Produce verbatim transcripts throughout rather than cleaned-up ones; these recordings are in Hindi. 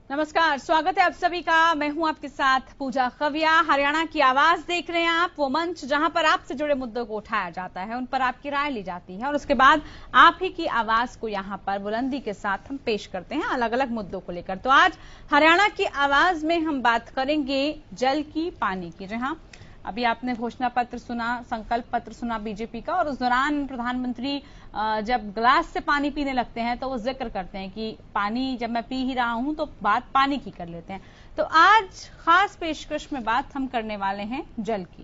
नमस्कार, स्वागत है आप सभी का। मैं हूं आपके साथ पूजा खविया। हरियाणा की आवाज देख रहे हैं आप, वो मंच जहां पर आपसे जुड़े मुद्दों को उठाया जाता है, उन पर आपकी राय ली जाती है और उसके बाद आप ही की आवाज को यहां पर बुलंदी के साथ हम पेश करते हैं अलग अलग मुद्दों को लेकर। तो आज हरियाणा की आवाज में हम बात करेंगे जल की, पानी की। जहां अभी आपने घोषणा पत्र सुना, संकल्प पत्र सुना बीजेपी का, और उस दौरान प्रधानमंत्री जब ग्लास से पानी पीने लगते हैं तो वो जिक्र करते हैं कि पानी जब मैं पी ही रहा हूं तो बात पानी की कर लेते हैं। तो आज खास पेशकश में बात हम करने वाले हैं जल की।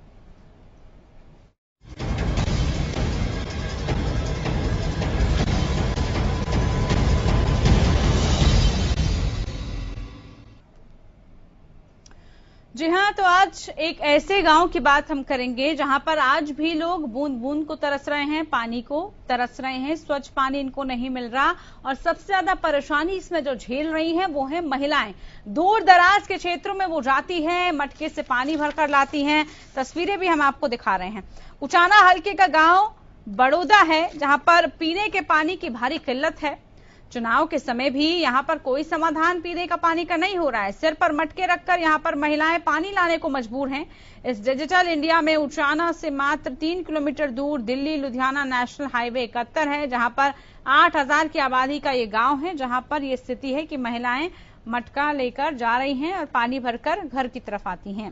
जी हाँ, तो आज एक ऐसे गांव की बात हम करेंगे जहां पर आज भी लोग बूंद बूंद को तरस रहे हैं, पानी को तरस रहे हैं। स्वच्छ पानी इनको नहीं मिल रहा और सबसे ज्यादा परेशानी इसमें जो झेल रही हैं वो है महिलाएं। दूर दराज के क्षेत्रों में वो जाती हैं, मटके से पानी भरकर लाती हैं। तस्वीरें भी हम आपको दिखा रहे हैं। उचाना हल्के का गांव बड़ौदा है जहां पर पीने के पानी की भारी किल्लत है। चुनाव के समय भी यहां पर कोई समाधान पीने का पानी का नहीं हो रहा है। सिर पर मटके रखकर यहां पर महिलाएं पानी लाने को मजबूर हैं। इस डिजिटल इंडिया में उचाना से मात्र तीन किलोमीटर दूर दिल्ली लुधियाना नेशनल हाईवे इकहत्तर है, जहां पर आठ हजार की आबादी का ये गांव है, जहां पर यह स्थिति है कि महिलाएं मटका लेकर जा रही हैं और पानी भरकर घर की तरफ आती हैं।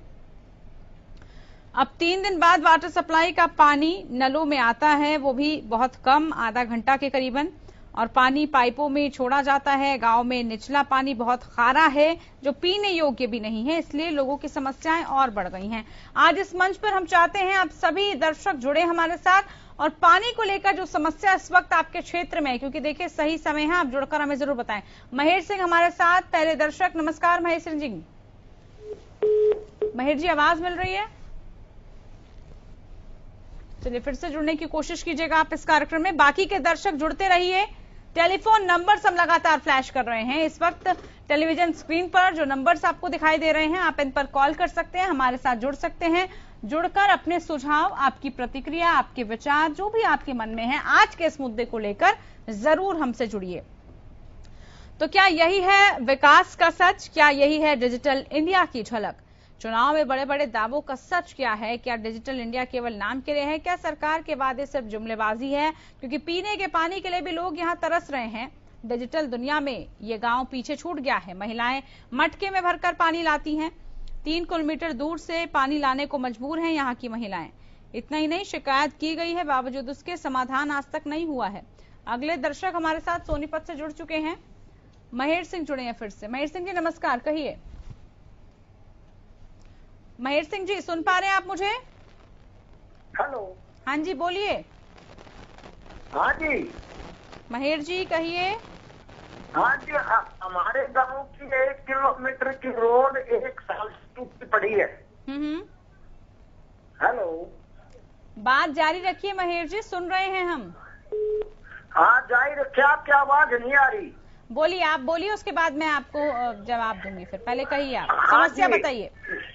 अब तीन दिन बाद वाटर सप्लाई का पानी नलों में आता है, वो भी बहुत कम, आधा घंटा के करीबन, और पानी पाइपों में छोड़ा जाता है। गांव में निचला पानी बहुत खारा है जो पीने योग्य भी नहीं है, इसलिए लोगों की समस्याएं और बढ़ गई हैं। आज इस मंच पर हम चाहते हैं आप सभी दर्शक जुड़े हमारे साथ और पानी को लेकर जो समस्या इस वक्त आपके क्षेत्र में है, क्योंकि देखिए सही समय है, आप जुड़कर हमें जरूर बताएं। महेर सिंह हमारे साथ, पहले दर्शक। नमस्कार महेर सिंह जी। महेर जी, आवाज मिल रही है? चलिए फिर से जुड़ने की कोशिश कीजिएगा आप इस कार्यक्रम में। बाकी के दर्शक जुड़ते रहिए। टेलीफोन नंबर्स हम लगातार फ्लैश कर रहे हैं। इस वक्त टेलीविजन स्क्रीन पर जो नंबर्स आपको दिखाई दे रहे हैं, आप इन पर कॉल कर सकते हैं, हमारे साथ जुड़ सकते हैं। जुड़कर अपने सुझाव, आपकी प्रतिक्रिया, आपके विचार, जो भी आपके मन में है आज के इस मुद्दे को लेकर जरूर हमसे जुड़िए। तो क्या यही है विकास का सच? क्या यही है डिजिटल इंडिया की झलक? चुनाव में बड़े बड़े दावों का सच क्या है? क्या डिजिटल इंडिया केवल नाम के लिए है? क्या सरकार के वादे सिर्फ जुमलेबाजी है? क्योंकि पीने के पानी के लिए भी लोग यहां तरस रहे हैं। डिजिटल दुनिया में ये गांव पीछे छूट गया है। महिलाएं मटके में भरकर पानी लाती हैं। तीन किलोमीटर दूर से पानी लाने को मजबूर हैं यहां की महिलाएं। इतना ही नहीं, शिकायत की गई है, बावजूद उसके समाधान आज तक नहीं हुआ है। अगले दर्शक हमारे साथ सोनीपत से जुड़ चुके हैं। महेर सिंह जुड़े हैं फिर से। महेर सिंह जी नमस्कार, कहिए। महेर सिंह जी, सुन पा रहे हैं आप मुझे? हेलो। हाँ जी, बोलिए। हाँ जी महेर जी, कहिए। हाँ जी, हमारे गांव की एक किलोमीटर की रोड एक साल से टूटी पड़ी है। हम्म हेलो, बात जारी रखिए महेर जी, सुन रहे हैं हम। हाँ जारी रखिए, आपकी आवाज नहीं आ रही। बोलिए, आप बोलिए, उसके बाद मैं आपको जवाब दूंगी। फिर पहले कहिए, आप हाँ समस्या बताइए।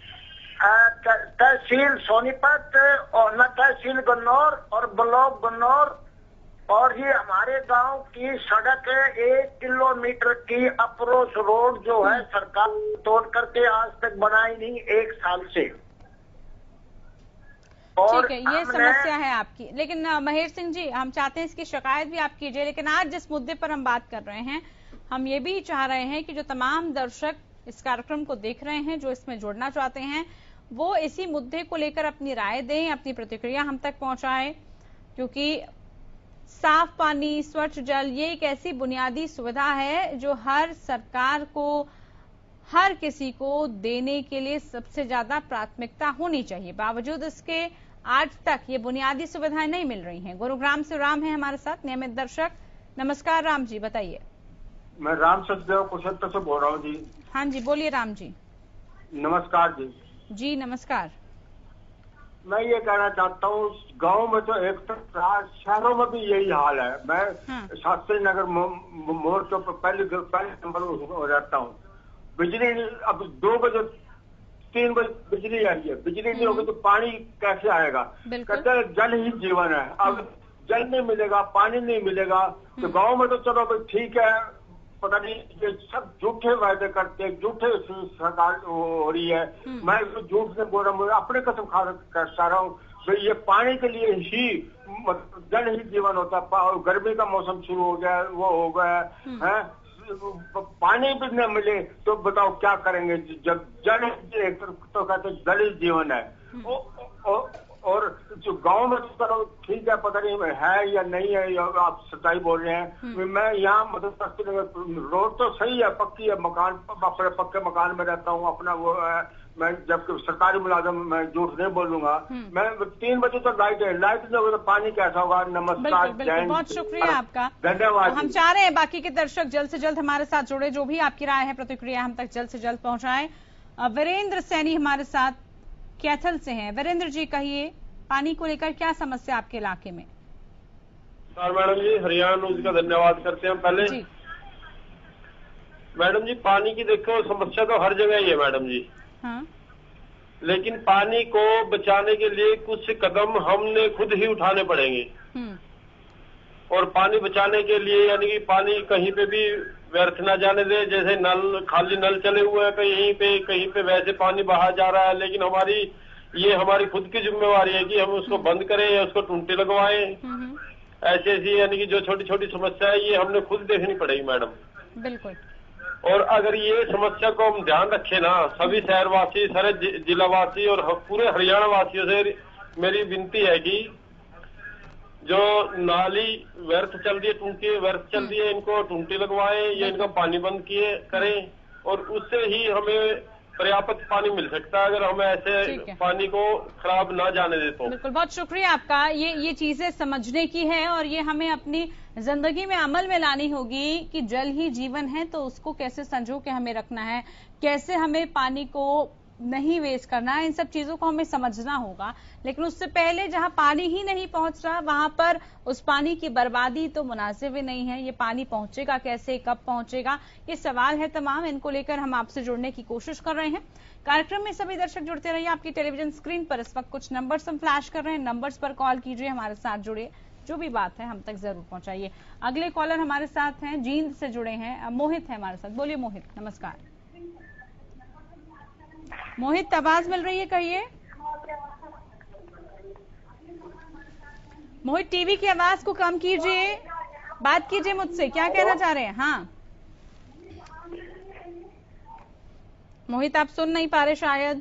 तहसील सोनीपत और न तहसील गन्नौर और ब्लॉक गन्नौर, और ये हमारे गांव की सड़क है एक किलोमीटर की अप्रोच रोड जो है सरकार तोड़ करके आज तक बनाई नहीं, एक साल से। ठीक है, ये समस्या है आपकी। लेकिन महेर सिंह जी, हम चाहते हैं इसकी शिकायत भी आप कीजिए, लेकिन आज जिस मुद्दे पर हम बात कर रहे हैं, हम ये भी चाह रहे हैं कि जो तमाम दर्शक इस कार्यक्रम को देख रहे हैं, जो इसमें जुड़ना चाहते हैं, वो इसी मुद्दे को लेकर अपनी राय दें, अपनी प्रतिक्रिया हम तक पहुंचाएं। क्योंकि साफ पानी, स्वच्छ जल, ये एक ऐसी बुनियादी सुविधा है जो हर सरकार को, हर किसी को देने के लिए सबसे ज्यादा प्राथमिकता होनी चाहिए। बावजूद इसके आज तक ये बुनियादी सुविधाएं नहीं मिल रही हैं। गुरुग्राम से राम है हमारे साथ, नियमित दर्शक। नमस्कार राम जी, बताइए। मैं राम सचदेव कुशलता से बोल रहा हूँ जी। हाँ जी, बोलिए राम जी। नमस्कार जी। जी नमस्कार। मैं ये कहना चाहता हूँ, गांव में तो एक तो, शहरों में भी यही हाल है। मैं हाँ। शास्त्री नगर मोड़ के पहले पहले नंबर हो रहता हूँ। बिजली अब दो बजे तीन बजे बिजली आई है, बिजली नहीं होगी तो पानी कैसे आएगा? कहते हैं जल ही जीवन है। अब जल नहीं मिलेगा, पानी नहीं मिलेगा तो गांव में तो चलो भाई ठीक है, पता नहीं ये सब झूठे वायदे करते हैं, झूठे सरकार हो रही है। मैं झूठ से बोल रहा हूँ, अपने कसम खा करता रहा हूँ भाई, ये पानी के लिए ही जल ही जीवन होता है। गर्मी का मौसम शुरू हो गया, वो हो गया है, पानी भी न मिले तो बताओ क्या करेंगे। जब जल एक तो कहते जल ही जीवन है। ओ, ओ, और जो गांव में तो ठीक है, पता नहीं है या नहीं है, आप सच्चाई बोल रहे हैं। मैं यहाँ मतलब रोड तो सही है, पक्की है, मकान अपने पक्के मकान में रहता हूँ, अपना वो है, मैं जबकि सरकारी मुलाजिम, मैं झूठ नहीं बोलूंगा। मैं तीन बजे तक लाइट है, लाइट नहीं होगी तो पानी कैसा होगा। नमस्कार, बहुत शुक्रिया आपका, धन्यवाद। हम चाह रहे हैं बाकी के दर्शक जल्द से जल्द हमारे साथ जुड़े, जो भी आपकी राय है, प्रतिक्रिया हम तक जल्द से जल्द पहुंचाएं। वीरेंद्र सैनी हमारे साथ कैथल से हैं। वीरेंद्र जी, कहिए पानी को लेकर क्या समस्या आपके इलाके में? Sir madam ji, Haryana news का धन्यवाद करते हैं पहले जी। मैडम जी, पानी की देखो समस्या तो हर जगह ही है मैडम जी। हाँ। लेकिन पानी को बचाने के लिए कुछ कदम हमने खुद ही उठाने पड़ेंगे। और पानी बचाने के लिए यानी कि पानी कहीं पे भी व्यर्थ ना जाने दे। जैसे नल, खाली नल चले हुए हैं कहीं पे, कहीं पे वैसे पानी बहा जा रहा है, लेकिन हमारी ये हमारी खुद की जिम्मेवारी है कि हम उसको बंद करें या उसको टूंटे लगवाएं। ऐसी ऐसी यानी कि जो छोटी छोटी समस्या है, ये हमने खुद देखनी पड़ेगी मैडम। बिल्कुल। और अगर ये समस्या को हम ध्यान रखें ना, सभी शहरवासी, सारे जिलावासी और पूरे हरियाणा वासियों से मेरी विनती है कि जो नाली व्यर्थ चल रही है, टूंटी व्यर्थ चल रही है, इनको टूंटी लगवाएं या इनका पानी बंद किए करें, और उससे ही हमें पर्याप्त पानी मिल सकता है, अगर हम ऐसे पानी को खराब ना जाने दे तो। बिल्कुल, बहुत शुक्रिया आपका। ये ये चीजें समझने की है और ये हमें अपनी जिंदगी में अमल में लानी होगी कि जल ही जीवन है, तो उसको कैसे संजो के हमें रखना है, कैसे हमें पानी को नहीं वेस्ट करना है, इन सब चीजों को हमें समझना होगा। लेकिन उससे पहले जहां पानी ही नहीं पहुंच रहा, वहां पर उस पानी की बर्बादी तो मुनासिब ही नहीं है। ये पानी पहुंचेगा कैसे, कब पहुंचेगा, ये सवाल है तमाम। इनको लेकर हम आपसे जुड़ने की कोशिश कर रहे हैं। कार्यक्रम में सभी दर्शक जुड़ते रहिए। आपकी टेलीविजन स्क्रीन पर इस वक्त कुछ नंबर्स हम फ्लैश कर रहे हैं, नंबर्स पर कॉल कीजिए, हमारे साथ जुड़िए, जो भी बात है हम तक जरूर पहुंचाइए। अगले कॉलर हमारे साथ हैं, जींद से जुड़े हैं, मोहित है हमारे साथ। बोलिए मोहित, नमस्कार। मोहित, आवाज मिल रही है, कहिए। मोहित, टीवी की आवाज को कम कीजिए, बात कीजिए मुझसे, क्या कहना चाह रहे हैं? हाँ मोहित, आप सुन नहीं पा रहे शायद।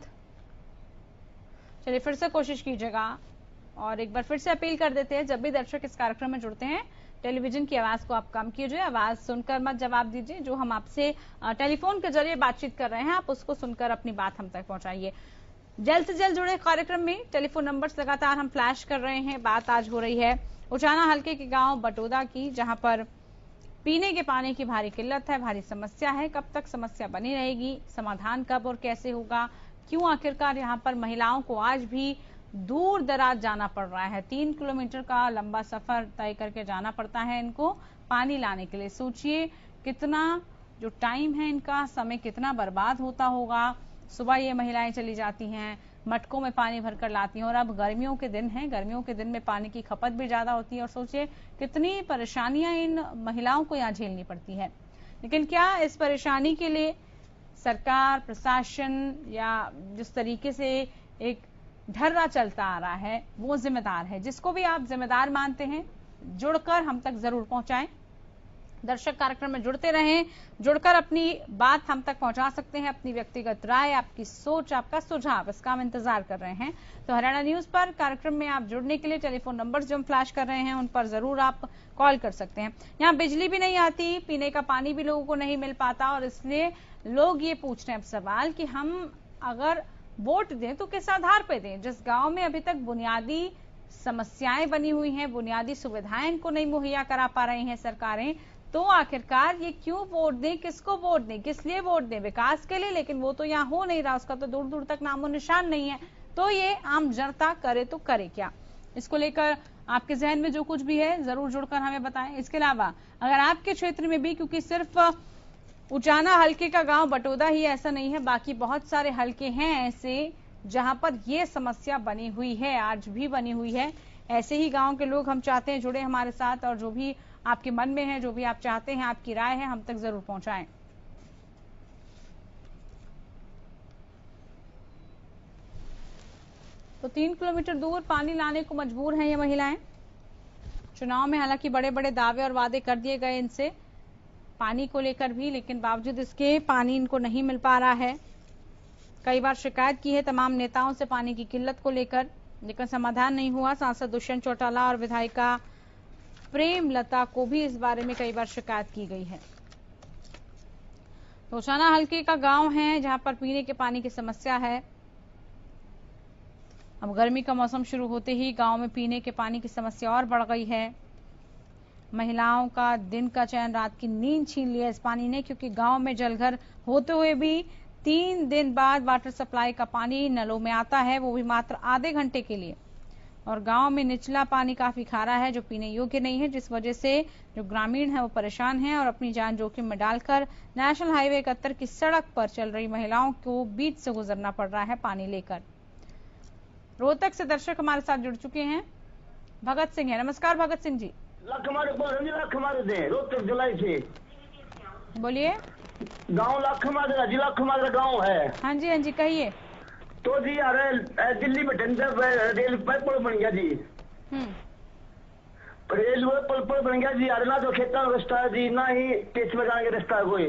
चलिए फिर से कोशिश कीजिएगा, और एक बार फिर से अपील कर देते हैं, जब भी दर्शक इस कार्यक्रम में जुड़ते हैं, टेलीविजन की आवाज को आप कम कीजिए, आवाज सुनकर मत जवाब दीजिए। जो हम आपसे टेलीफोन के जरिए बातचीत कर रहे हैं, आप उसको सुनकर अपनी बात हम तक पहुंचाइए। जल्द से जल्द जुड़े कार्यक्रम में। टेलीफोन नंबर्स लगातार हम फ्लैश कर रहे हैं। बात आज हो रही है उचाना हलके के गांव बटोदा की, जहां पर पीने के पानी की भारी किल्लत है, भारी समस्या है। कब तक समस्या बनी रहेगी, समाधान कब और कैसे होगा, क्यों आखिरकार यहाँ पर महिलाओं को आज भी दूर दराज जाना पड़ रहा है? तीन किलोमीटर का लंबा सफर तय करके जाना पड़ता है इनको पानी लाने के लिए। सोचिए कितना जो टाइम है इनका, समय कितना बर्बाद होता होगा। सुबह ये महिलाएं चली जाती हैं, मटकों में पानी भरकर लाती हैं, और अब गर्मियों के दिन हैं, गर्मियों के दिन में पानी की खपत भी ज्यादा होती है, और सोचिए कितनी परेशानियां इन महिलाओं को यहाँ झेलनी पड़ती है। लेकिन क्या इस परेशानी के लिए सरकार, प्रशासन या जिस तरीके से एक ढर्रा चलता आ रहा है वो जिम्मेदार है? जिसको भी आप जिम्मेदार मानते हैं, जुड़कर हम तक जरूर पहुंचाएं। दर्शक कार्यक्रम में जुड़ते रहें, जुड़कर अपनी बात हम तक पहुंचा सकते हैं, अपनी व्यक्तिगत राय, आपकी सोच, आपका सुझाव, इसका हम इंतजार कर रहे हैं। तो हरियाणा न्यूज पर कार्यक्रम में आप जुड़ने के लिए टेलीफोन नंबर जो हम फ्लैश कर रहे हैं, उन पर जरूर आप कॉल कर सकते हैं। यहाँ बिजली भी नहीं आती, पीने का पानी भी लोगों को नहीं मिल पाता, और इसलिए लोग ये पूछ रहे हैं अब सवाल कि हम अगर वोट दें तो किस आधार पे दें? जिस गांव में अभी तक बुनियादी समस्याएं बनी हुई हैं, बुनियादी सुविधाएं इनको नहीं मुहैया करा पा रही हैं सरकारें, तो आखिरकार ये क्यों वोट दें, किसको वोट दें, किस लिए वोट दें? विकास के लिए, लेकिन वो तो यहाँ हो नहीं रहा, उसका तो दूर दूर तक नामो निशान नहीं है। तो ये आम जनता करे तो करे क्या? इसको लेकर आपके जहन में जो कुछ भी है जरूर जुड़कर हमें बताएं। इसके अलावा अगर आपके क्षेत्र में भी, क्योंकि सिर्फ उचाना हलके का गांव बटोदा ही ऐसा नहीं है, बाकी बहुत सारे हलके हैं ऐसे जहां पर ये समस्या बनी हुई है, आज भी बनी हुई है। ऐसे ही गांव के लोग हम चाहते हैं जुड़े हमारे साथ, और जो भी आपके मन में है, जो भी आप चाहते हैं, आपकी राय है, हम तक जरूर पहुंचाएं। तो तीन किलोमीटर दूर पानी लाने को मजबूर हैं ये महिलाएं। चुनाव में हालांकि बड़े बड़े दावे और वादे कर दिए गए इनसे पानी को लेकर भी, लेकिन बावजूद इसके पानी इनको नहीं मिल पा रहा है। कई बार शिकायत की है तमाम नेताओं से पानी की किल्लत को लेकर, लेकिन समाधान नहीं हुआ। सांसद दुष्यंत चौटाला और विधायिका प्रेमलता को भी इस बारे में कई बार शिकायत की गई है। तोशाना हल्के का गांव है जहां पर पीने के पानी की समस्या है। अब गर्मी का मौसम शुरू होते ही गांव में पीने के पानी की समस्या और बढ़ गई है। महिलाओं का दिन का चैन, रात की नींद छीन लिया इस पानी ने, क्योंकि गांव में जलघर होते हुए भी तीन दिन बाद वाटर सप्लाई का पानी नलों में आता है, वो भी मात्र आधे घंटे के लिए। और गांव में निचला पानी काफी खारा है जो पीने योग्य नहीं है, जिस वजह से जो ग्रामीण है वो परेशान हैं और अपनी जान जोखिम में डालकर नेशनल हाईवे इकहत्तर की सड़क पर चल रही महिलाओं को बीच से गुजरना पड़ रहा है पानी लेकर। रोहतक से दर्शक हमारे साथ जुड़ चुके हैं, भगत सिंह है। नमस्कार भगत सिंह जी। लाख हमारे लाख हमारे दे रोहतक जिला से बोलिए। गांव लाख हमारा जिला हमारा गांव है। हाँ जी हाँ जी कहिए। तो जी यार दिल्ली में रेल पुल बन गया जी, रेलवे पुल पुल बन गया जी यार, ना तो खेतों का रास्ता है जी, ना ही पेच में जाने का रास्ता है कोई।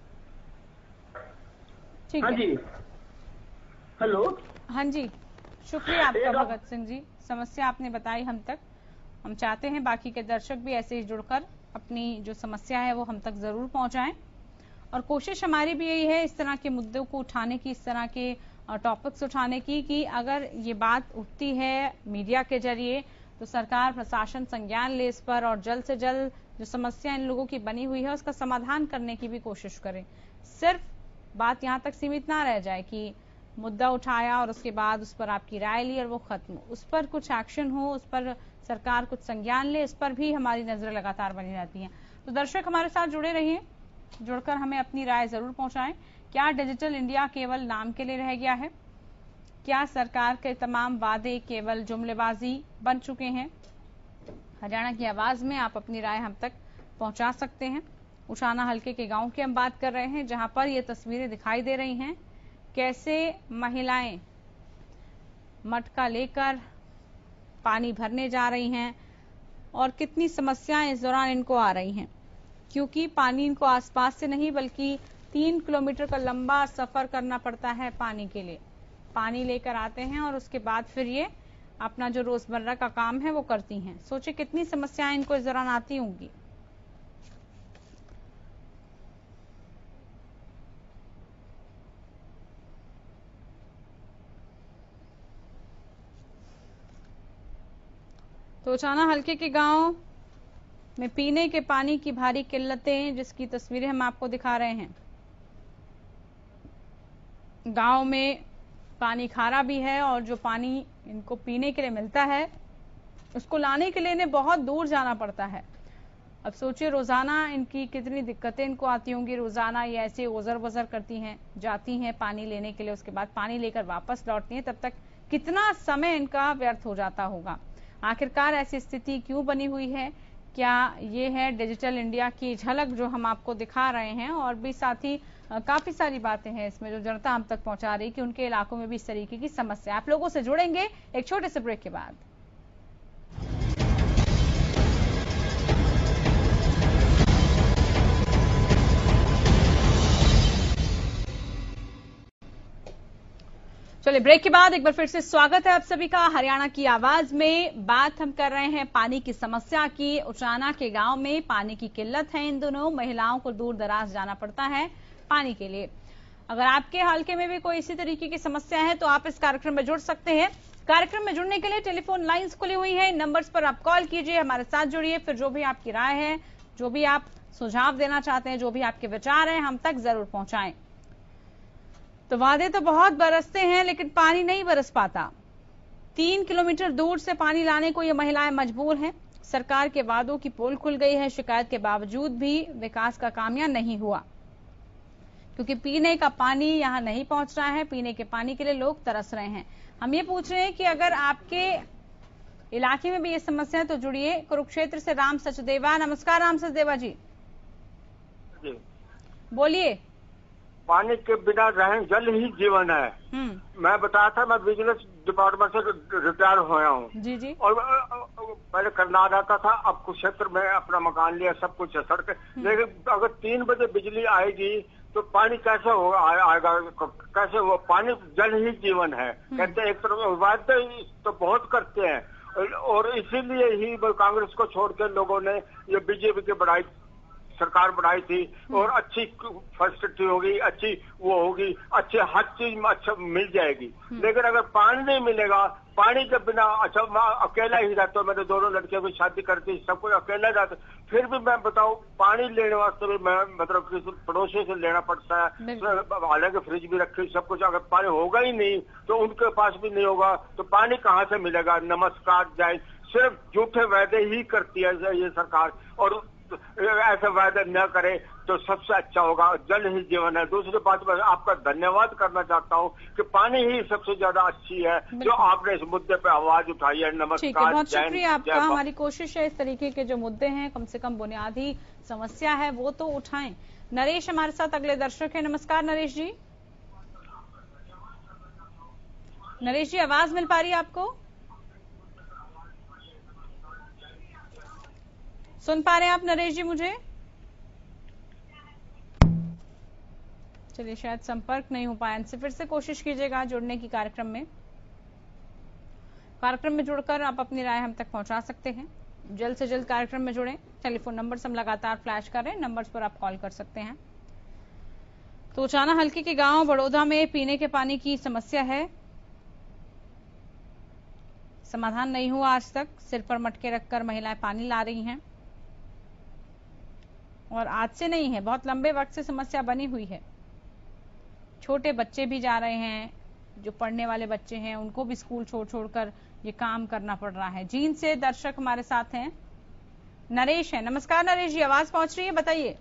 ठीक हाँ है जी, हेलो। हाँ जी, शुक्रिया आपका भगत सिंह जी, समस्या आपने बताई हम तक। हम चाहते हैं बाकी के दर्शक भी ऐसे ही जुड़कर अपनी जो समस्या है वो हम तक जरूर पहुंचाएं, और कोशिश हमारी भी यही है इस तरह के मुद्दों को उठाने की, इस तरह के टॉपिक्स उठाने की, कि अगर ये बात उठती है मीडिया के जरिए तो सरकार प्रशासन संज्ञान ले इस पर, और जल्द से जल्द जो समस्या इन लोगों की बनी हुई है उसका समाधान करने की भी कोशिश करें। सिर्फ बात यहाँ तक सीमित ना रह जाए कि मुद्दा उठाया और उसके बाद उस पर आपकी राय ली और वो खत्म, उस पर कुछ एक्शन हो, उस पर सरकार कुछ संज्ञान ले, इस पर भी हमारी नजरें लगातार बनी रहती हैं। तो दर्शक हमारे साथ जुड़े रहिए, जुड़कर हमें अपनी राय जरूर पहुंचाएं। क्या डिजिटल इंडिया केवल नाम के लिए रह गया है? क्या सरकार के तमाम वादे केवल जुमलेबाजी बन चुके हैं? हरियाणा की आवाज में आप अपनी राय हम तक पहुंचा सकते हैं। उशाना हल्के के गांव की हम बात कर रहे हैं, जहां पर ये तस्वीरें दिखाई दे रही हैं, कैसे महिलाएं मटका लेकर पानी भरने जा रही हैं और कितनी समस्याएं इस दौरान इनको आ रही हैं, क्योंकि पानी इनको आसपास से नहीं बल्कि तीन किलोमीटर का लंबा सफर करना पड़ता है पानी के लिए। पानी लेकर आते हैं और उसके बाद फिर ये अपना जो रोजमर्रा का काम है वो करती हैं। सोचिए कितनी समस्याएं इनको इस दौरान आती होंगी। तो उचाना हल्के के गांव में पीने के पानी की भारी किल्लतें, जिसकी तस्वीरें हम आपको दिखा रहे हैं। गांव में पानी खारा भी है और जो पानी इनको पीने के लिए मिलता है उसको लाने के लिए इन्हें बहुत दूर जाना पड़ता है। अब सोचिए रोजाना इनकी कितनी दिक्कतें इनको आती होंगी। रोजाना ये ऐसे ओजर बजर करती हैं, जाती हैं पानी लेने के लिए, उसके बाद पानी लेकर वापस लौटती हैं, तब तक कितना समय इनका व्यर्थ हो जाता होगा। आखिरकार ऐसी स्थिति क्यों बनी हुई है? क्या ये है डिजिटल इंडिया की झलक जो हम आपको दिखा रहे हैं? और भी साथ ही काफी सारी बातें हैं इसमें जो जनता हम तक पहुंचा रही कि उनके इलाकों में भी इस तरीके की समस्या। आप लोगों से जुड़ेंगे एक छोटे से ब्रेक के बाद। चलिए ब्रेक के बाद एक बार फिर से स्वागत है आप सभी का हरियाणा की आवाज में। बात हम कर रहे हैं पानी की समस्या की। उचाना के गांव में पानी की किल्लत है इन दोनों। महिलाओं को दूर दराज जाना पड़ता है पानी के लिए। अगर आपके हल्के में भी कोई इसी तरीके की समस्या है तो आप इस कार्यक्रम में जुड़ सकते हैं। कार्यक्रम में जुड़ने के लिए टेलीफोन लाइंस खुली हुई है, इन नंबर्स पर आप कॉल कीजिए, हमारे साथ जुड़िए। फिर जो भी आपकी राय है, जो भी आप सुझाव देना चाहते हैं, जो भी आपके विचार हैं, हम तक जरूर पहुंचाएं। तो वादे तो बहुत बरसते हैं लेकिन पानी नहीं बरस पाता। तीन किलोमीटर दूर से पानी लाने को ये महिलाएं मजबूर हैं। सरकार के वादों की पोल खुल गई है, शिकायत के बावजूद भी विकास का कामयाब नहीं हुआ। क्योंकि पीने का पानी यहाँ नहीं पहुंच रहा है। पीने के पानी के लिए लोग तरस रहे हैं। हम ये पूछ रहे हैं कि अगर आपके इलाके में भी ये समस्या है तो जुड़िए। कुरुक्षेत्र से राम सचदेवा। नमस्कार राम सचदेवा जी, जी बोलिए। पानी के बिना रहन जल ही जीवन है। मैं बताया था, मैं बिजनेस डिपार्टमेंट से रिटायर होया हूँ जी जी। और पहले करनाल रहता था, अब कुरुक्षेत्र में अपना मकान लिया, सब कुछ है सड़क। लेकिन अगर तीन बजे बिजली आएगी तो पानी कैसे होगा, आएगा कैसे हुआ? पानी जल ही जीवन है। कहते एक तरफ वादे तो बहुत करते हैं, और इसीलिए ही कांग्रेस को छोड़ के लोगों ने ये बीजेपी के बढ़ाई सरकार बनाई थी, और अच्छी फैसिलिटी होगी, अच्छी वो होगी, अच्छे हर चीज में अच्छा मिल जाएगी। लेकिन अगर पानी नहीं मिलेगा, पानी के बिना, अच्छा मैं अकेला ही रहता हूँ, मैंने दोनों लड़कियों की शादी कर दी, सब कुछ अकेला रहता, फिर भी मैं बताऊँ पानी लेने वास्ते भी मैं मतलब किसी पड़ोसी से लेना पड़ता है। हालांकि फ्रिज भी रखी सब कुछ, अगर पानी होगा ही नहीं तो उनके पास भी नहीं होगा, तो पानी कहाँ से मिलेगा? नमस्कार जय, सिर्फ झूठे वादे ही करती है ये सरकार, और ऐसा वायदा न करे तो सबसे अच्छा होगा। जल ही जीवन है। दूसरी बात मैं आपका धन्यवाद करना चाहता हूँ कि पानी ही सबसे ज्यादा अच्छी है जो आपने इस मुद्दे पे आवाज उठाई है। नमस्कार, बहुत शुक्रिया आपका। हमारी कोशिश है इस तरीके के जो मुद्दे हैं, कम से कम बुनियादी समस्या है वो तो उठाएं। नरेश हमारे साथ अगले दर्शक है। नमस्कार नरेश जी। नरेश जी, आवाज मिल पा रही है आपको? सुन पा रहे हैं आप नरेश जी मुझे? चलिए, शायद संपर्क नहीं हो पाया। इनसे फिर से कोशिश कीजिएगा जुड़ने की कार्यक्रम में। कार्यक्रम में जुड़कर आप अपनी राय हम तक पहुंचा सकते हैं। जल्द से जल्द कार्यक्रम में जुड़ें। टेलीफोन नंबर हम लगातार फ्लैश कर रहे हैं, नंबर्स पर आप कॉल कर सकते हैं। तो उचाना हल्के के गांव बड़ौदा में पीने के पानी की समस्या है, समाधान नहीं हुआ आज तक। सिर पर मटके रखकर महिलाएं पानी ला रही हैं, और आज से नहीं है, बहुत लंबे वक्त से समस्या बनी हुई है। छोटे बच्चे भी जा रहे हैं, जो पढ़ने वाले बच्चे हैं उनको भी स्कूल छोड़ छोड़कर ये काम करना पड़ रहा है। जींद से दर्शक हमारे साथ हैं, नरेश है। नमस्कार नरेश जी, आवाज पहुंच रही है, बताइए।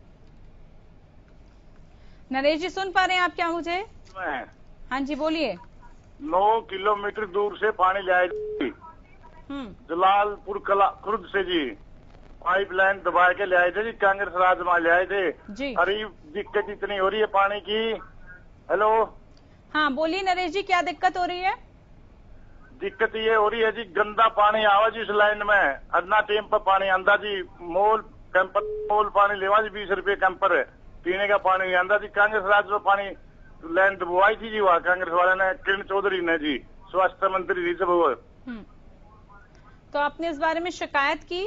नरेश जी, सुन पा रहे हैं आप क्या मुझे? हाँ जी, बोलिए। नौ किलोमीटर दूर से पानी लाए जलालपुर कला खुर्द से जी, पाइपलाइन दबा के ले आए थे जी, कांग्रेस राज में ले आए थे जी। अरे दिक्कत इतनी हो रही है पानी की। हेलो, हाँ बोलिए नरेश जी, क्या दिक्कत हो रही है? दिक्कत ये हो रही है जी, गंदा पानी आवा जी इस लाइन में, अन्ना टेम पर पानी आंदा जी, मोल कैंपर मोल पानी लेवा जी, बीस रुपये कैंपर है, पीने का पानी नहीं आंदा जी। कांग्रेस राज में पानी लाइन दबवाई थी जी, वहाँ कांग्रेस वाले ने, किरण चौधरी ने जी, स्वास्थ्य मंत्री जी सब। तो आपने इस बारे में शिकायत की?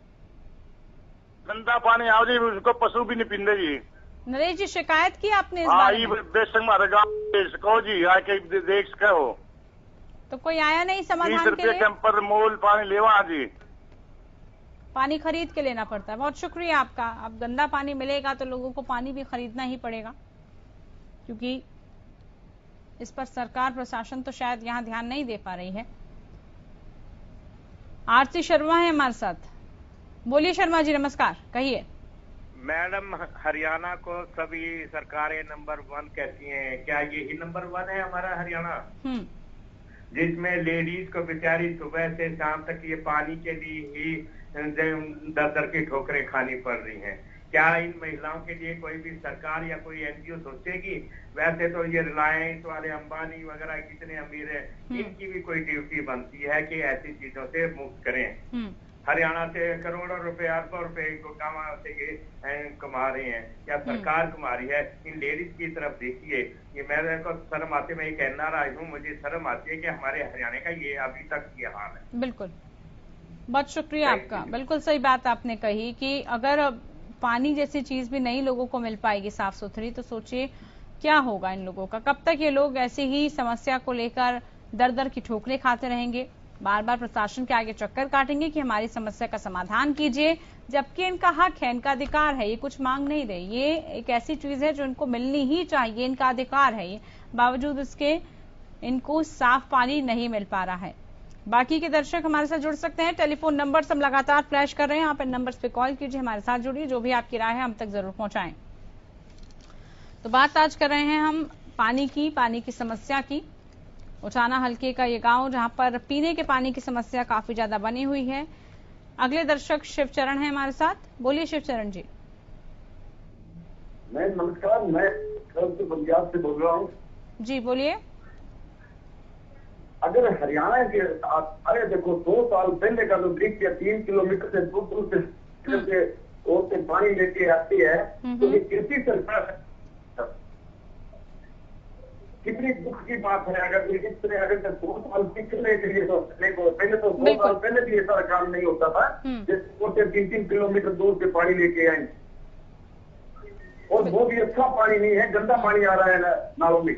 गंदा पानी आओ जी, उसको पशु भी नहीं पींदे जी। नरेश जी, शिकायत की आपने इस बारे में? कहो जी, आके देख सको। तो कोई आया नहीं समाधान के लिए? बीस रुपये कैंपर मोल पानी लेवा जी, पानी खरीद के लेना पड़ता है। बहुत शुक्रिया आपका। अब गंदा पानी मिलेगा तो लोगों को पानी भी खरीदना ही पड़ेगा, क्योंकि इस पर सरकार प्रशासन तो शायद यहाँ ध्यान नहीं दे पा रही है। आरती शर्मा है हमारे साथ, बोलिए शर्मा जी। नमस्कार, कहिए। मैडम, हरियाणा को सभी सरकारें नंबर वन कहती हैं, क्या यही नंबर वन है हमारा हरियाणा, जिसमें लेडीज को बेचारी सुबह से शाम तक ये पानी के लिए ही दर दर की ठोकरें खानी पड़ रही हैं? क्या इन महिलाओं के लिए कोई भी सरकार या कोई एनजीओ सोचेगी? वैसे तो ये रिलायंस वाले, अंबानी वगैरह कितने अमीर हैं, इनकी भी कोई ड्यूटी बनती है कि ऐसी चीजों से मुक्त करें। हरियाणा से करोड़ों रुपए, अरबों रुपए गाँव से ये कमा रहे हैं, या सरकार कमा रही है? इन लेडीज की तरफ देखिए। ये मेरे को शर्म आती, मैं ये कहना रहा हूँ, मुझे शर्म आती है कि हमारे हरियाणा का ये अभी तक ये हाल है। बिल्कुल, बहुत शुक्रिया आपका। बिल्कुल सही बात आपने कही कि अगर पानी जैसी चीज भी नई लोगों को मिल पाएगी साफ सुथरी, तो सोचिए क्या होगा इन लोगों का। कब तक ये लोग ऐसे ही समस्या को लेकर दर दर की ठोकरें खाते रहेंगे, बार बार प्रशासन के आगे चक्कर काटेंगे कि हमारी समस्या का समाधान कीजिए, जबकि इनका हक है, इनका अधिकार है। ये कुछ मांग नहीं रहे, ये एक ऐसी चीज है जो इनको मिलनी ही चाहिए, इनका अधिकार है। ये बावजूद इसके इनको साफ पानी नहीं मिल पा रहा है। बाकी के दर्शक हमारे साथ जुड़ सकते हैं। टेलीफोन नंबर हम लगातार फ्लैश कर रहे हैं, आप इन नंबर्स पे कॉल कीजिए, हमारे साथ जुड़िए, जो भी आपकी राय है हम तक जरूर पहुंचाएं। तो बात आज कर रहे हैं हम पानी की, पानी की समस्या की। उचाना हलके का ये गांव जहां पर पीने के पानी की समस्या काफी ज्यादा बनी हुई है। अगले दर्शक शिवचरण है हमारे साथ। बोलिए शिवचरण जी। मैं नमस्कार, मैं पंजाब से बोल रहा हूँ जी। बोलिए। अगर हरियाणा के अरे देखो दो साल पहले का तो ब्रिज या तीन किलोमीटर से दूर दूर से और से पानी लेके आती है, तो ये कृषि सरकार कितनी दुख की बात है। अगर इस तरह अगर दो साल पिछले के लिए तो पहले तो दो साल पहले भी ऐसा काम नहीं होता था, जैसे तीन तीन किलोमीटर दूर से पानी लेके आए, और वो भी अच्छा पानी नहीं है, गंदा पानी आ रहा है नालों में।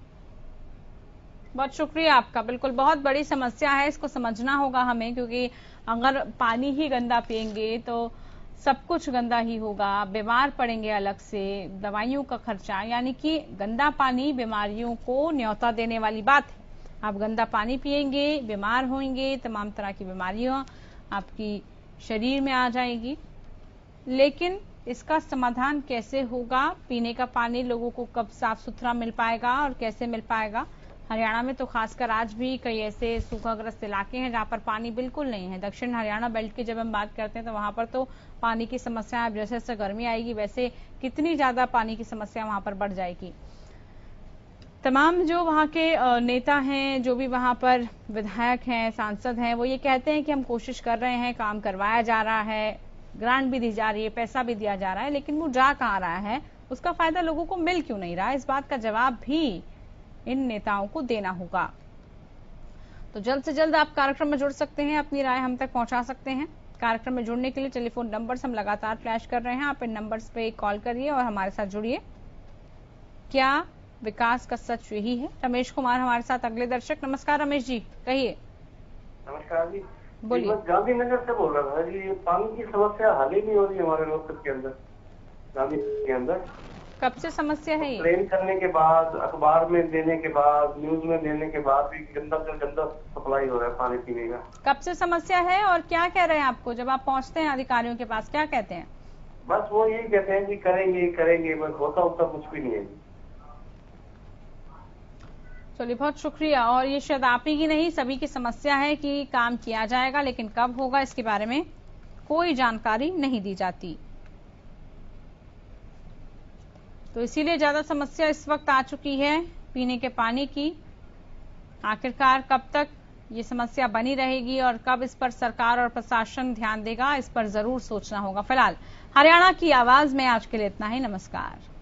बहुत शुक्रिया आपका। बिल्कुल बहुत बड़ी समस्या है, इसको समझना होगा हमें, क्योंकि अगर पानी ही गंदा पिएंगे तो सब कुछ गंदा ही होगा, बीमार पड़ेंगे अलग से, दवाइयों का खर्चा, यानी कि गंदा पानी बीमारियों को न्योता देने वाली बात है। आप गंदा पानी पिएंगे, बीमार होंगे, तमाम तरह की बीमारियां आपकी शरीर में आ जाएगी। लेकिन इसका समाधान कैसे होगा? पीने का पानी लोगों को कब साफ सुथरा मिल पाएगा और कैसे मिल पाएगा? हरियाणा में तो खासकर आज भी कई ऐसे सूखाग्रस्त इलाके हैं जहां पर पानी बिल्कुल नहीं है। दक्षिण हरियाणा बेल्ट की जब हम बात करते हैं तो वहां पर तो पानी की समस्या, अब जैसे जैसे गर्मी आएगी वैसे कितनी ज्यादा पानी की समस्या वहां पर बढ़ जाएगी। तमाम जो वहां के नेता हैं, जो भी वहां पर विधायक हैं, सांसद हैं, वो ये कहते हैं कि हम कोशिश कर रहे हैं, काम करवाया जा रहा है, ग्रांट भी दी जा रही है, पैसा भी दिया जा रहा है, लेकिन वो जा कहाँ रहा है, उसका फायदा लोगों को मिल क्यों नहीं रहा है? इस बात का जवाब भी इन नेताओं को देना होगा। तो जल्द से जल्द आप कार्यक्रम में जुड़ सकते हैं, अपनी राय हम तक पहुंचा सकते हैं। कार्यक्रम में जुड़ने के लिए टेलीफोन नंबर्स हम लगातार फ्लैश कर रहे हैं, आप इन नंबर्स पे कॉल करिए और हमारे साथ जुड़िए। क्या विकास का सच यही है? रमेश कुमार हमारे साथ अगले दर्शक। नमस्कार रमेश जी, कहिए। नमस्कार जी, बोलिए। गांधीनगर से बोल रहा था जी। ये पानी की समस्या हल ही नहीं हो रही हमारे लोकल के अंदर, गांधीनगर के अंदर। कब से समस्या है ये? ट्रेन करने के बाद, अखबार में देने के बाद, न्यूज में देने के बाद भी गंदा से गंदा सप्लाई हो रहा है पानी पीने का। कब से समस्या है और क्या कह रहे हैं आपको जब आप पहुंचते हैं अधिकारियों के पास, क्या कहते हैं? बस वो यही कहते हैं कि करेंगे करेंगे, बस होता होता कुछ भी नहीं है। चलिए बहुत शुक्रिया। और ये शायद आप ही की नहीं, सभी की समस्या है कि काम किया जाएगा, लेकिन कब होगा इसके बारे में कोई जानकारी नहीं दी जाती। तो इसीलिए ज्यादा समस्या इस वक्त आ चुकी है पीने के पानी की। आखिरकार कब तक ये समस्या बनी रहेगी और कब इस पर सरकार और प्रशासन ध्यान देगा, इस पर जरूर सोचना होगा। फिलहाल हरियाणा की आवाज में आज के लिए इतना ही। नमस्कार।